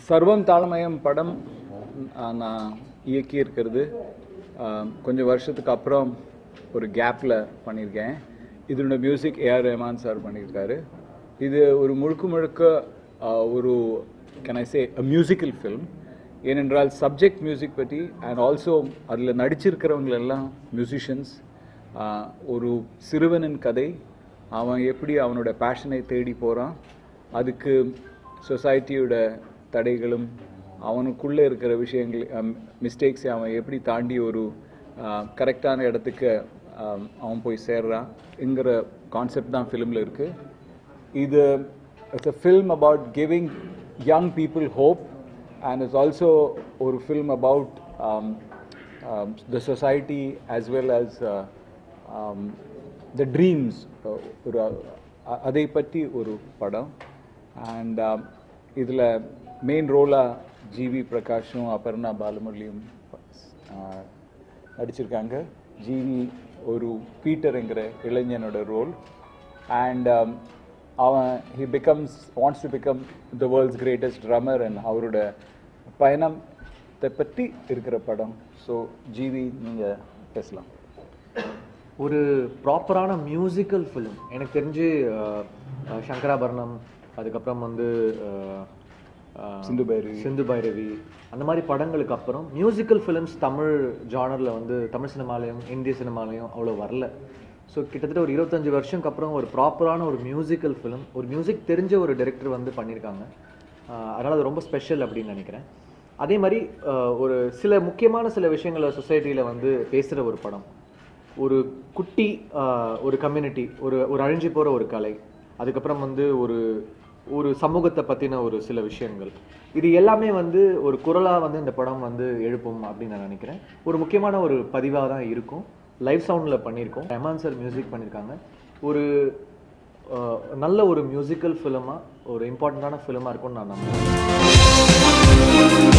சர்வம் தாளமயம் படம் நான் இயக்கி இருக்கிறது கொஞ்சம் வருஷத்துக்கு அப்புறம் ஒரு கேப்பில் பண்ணியிருக்கேன். இதோட மியூசிக் ஏஆர் ரஹ்மான் சார் பண்ணியிருக்காரு. இது ஒரு முழுக்க ஒரு can I say a musical film. ஏனென்றால் சப்ஜெக்ட் மியூசிக் பற்றி அண்ட் ஆல்சோ அதில் நடிச்சிருக்கிறவங்களெல்லாம் மியூசிஷியன்ஸ். ஒரு சிறுவனின் கதை, அவன் எப்படி அவனோட பேஷனை தேடி போகிறான், அதுக்கு சொசைட்டியோட தடைகளும் அவனுக்குள்ளே இருக்கிற விஷயங்கள் மிஸ்டேக்ஸை அவன் எப்படி தாண்டி ஒரு கரெக்டான இடத்துக்கு அவன் போய் சேர்றான்ங்கிற கான்செப்ட் தான் ஃபிலிமில் இருக்குது. இது it's a film about giving young people hope and it's also ஒரு film about the society as well as the dreams. ஒரு அதை பற்றி ஒரு படம். அண்ட் இதில் மெயின் ரோலாக ஜிவி பிரகாஷும் அபர்ணா பாலமுரளியும் நடிச்சிருக்காங்க. ஜிவி ஒரு பீட்டர்ங்கிற இளைஞனோட ரோல். அண்ட் அவன் wants to become the world's greatest drummer and அவரோட பயணத்தை பற்றி இருக்கிற படம். ஸோ ஜிவி நீங்கள் பேசலாம். ஒரு ப்ராப்பரான மியூசிக்கல் ஃபிலிம் எனக்கு தெரிஞ்சு சங்கராபரணம், அதுக்கப்புறம் வந்து சிந்து பைரவி, அந்த மாதிரி படங்களுக்கு அப்புறம் மியூசிக்கல் ஃபிலிம்ஸ் தமிழ் ஜானரில் வந்து தமிழ் சினிமாலையும் இந்திய சினிமாலையும் அவ்வளோ வரல. ஸோ கிட்டத்தட்ட ஒரு 25 வருஷத்துக்கு அப்புறம் ஒரு ப்ராப்பரான ஒரு மியூசிக்கல் ஃபிலிம், ஒரு மியூசிக் தெரிஞ்ச ஒரு டைரக்டர் வந்து பண்ணியிருக்காங்க. அதனால் அது ரொம்ப ஸ்பெஷல் அப்படின்னு நினைக்கிறேன். அதே மாதிரி ஒரு சில முக்கியமான சில விஷயங்களை சொசைட்டியில் வந்து பேசுகிற ஒரு படம், ஒரு குட்டி ஒரு கம்யூனிட்டி, ஒரு அழிஞ்சு போகிற ஒரு கலை, அதுக்கப்புறம் வந்து ஒரு சமூகத்தை பற்றின ஒரு சில விஷயங்கள், இது எல்லாமே வந்து ஒரு குரலாக வந்து இந்த படம் வந்து எழுப்பும் அப்படின்னு நான் நினைக்கிறேன். ஒரு முக்கியமான ஒரு பதிவாக தான் இருக்கும். லைவ் சவுண்டில் பண்ணியிருக்கோம். ரஹ்மான் சார் மியூசிக் பண்ணியிருக்காங்க. ஒரு நல்ல ஒரு மியூசிக்கல் ஃபிலிமாக, ஒரு இம்பார்ட்டண்ட்டான ஃபிலிமாக இருக்கும்னு நான் நம்புகிறேன்.